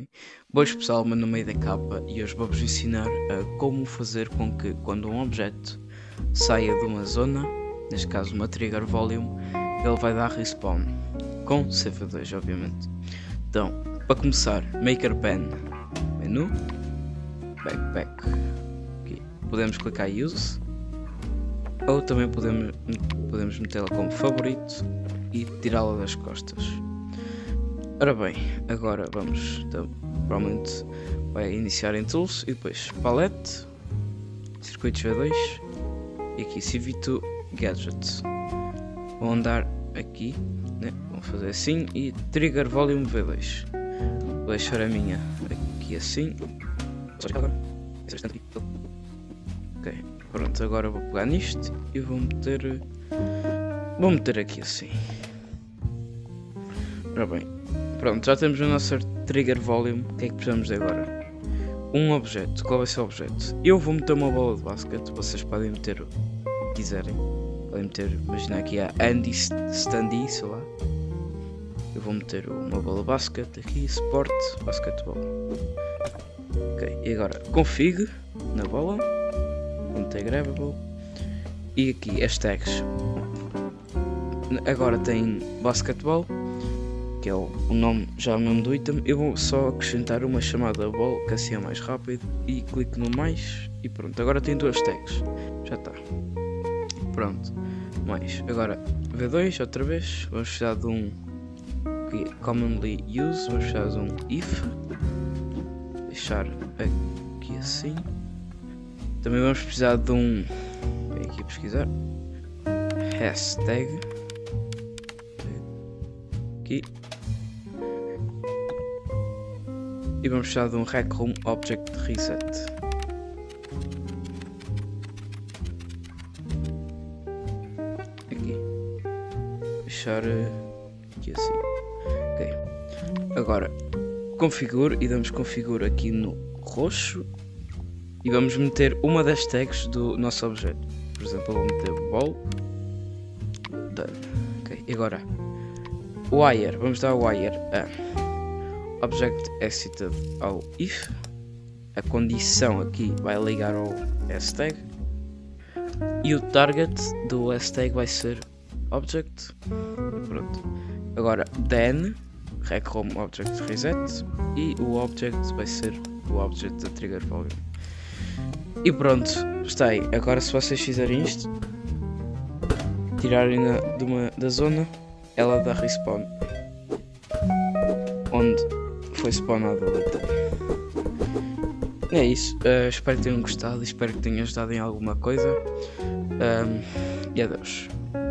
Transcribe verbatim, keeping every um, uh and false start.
Boas pessoal, meu nome é da Capa e hoje vou-vos ensinar a como fazer com que quando um objeto saia de uma zona, neste caso uma trigger volume, ele vai dar respawn, com C V dois obviamente. Então, para começar, Maker Pen, menu, Backpack, aqui. Podemos clicar em Use, ou também podemos, podemos metê-la como favorito e tirá-la das costas. Ora bem, agora vamos, então, provavelmente vai iniciar em Tools e depois Palette, Circuitos V dois e aqui C V dois Gadgets. Vou andar aqui, né? Vou fazer assim e Trigger Volume V dois. Vou deixar a minha aqui assim. Ok, pronto, agora vou pegar nisto e vou meter, vou meter aqui assim. Ora bem. Pronto, já temos a nossa Trigger Volume. O que é que precisamos de agora? Um objeto. Qual vai ser o objeto? Eu vou meter uma bola de basquete. Vocês podem meter o que quiserem. Podem meter, imagina aqui a Andy Standy, sei lá. Eu vou meter uma bola de basquete aqui, Sport, Basketball. Ok, e agora config na bola. Vou meter Grabbable. E aqui as tags. Agora tem Basketball, que é o, o nome já mesmo do item. Eu vou só acrescentar uma chamada ball, que assim é mais rápido, e clico no mais e pronto, agora tem duas tags, já está, pronto, mais, agora V dois outra vez, vamos precisar de um aqui, commonly use, vamos precisar de um if, deixar aqui assim, também vamos precisar de um, vem aqui pesquisar, hashtag, aqui, e vamos precisar de um Rec Room Object Reset. Aqui. Deixar aqui assim. Ok. Agora, configure e damos configure aqui no roxo. E vamos meter uma das tags do nosso objeto. Por exemplo, eu vou meter ball. Ok. E agora, wire. Vamos dar wire a Object Exited ao if, a condição aqui vai ligar ao hashtag e o target do hashtag vai ser object. Pronto. Agora then Rec Room Object Reset e o object vai ser o object da Trigger Volume. E pronto, está aí. Agora se vocês fizerem isto, tirarem na, de uma, da zona, ela dá respawn onde foi spawnado ali também. É isso, uh, espero que tenham gostado, espero que tenha ajudado em alguma coisa, um, e adeus.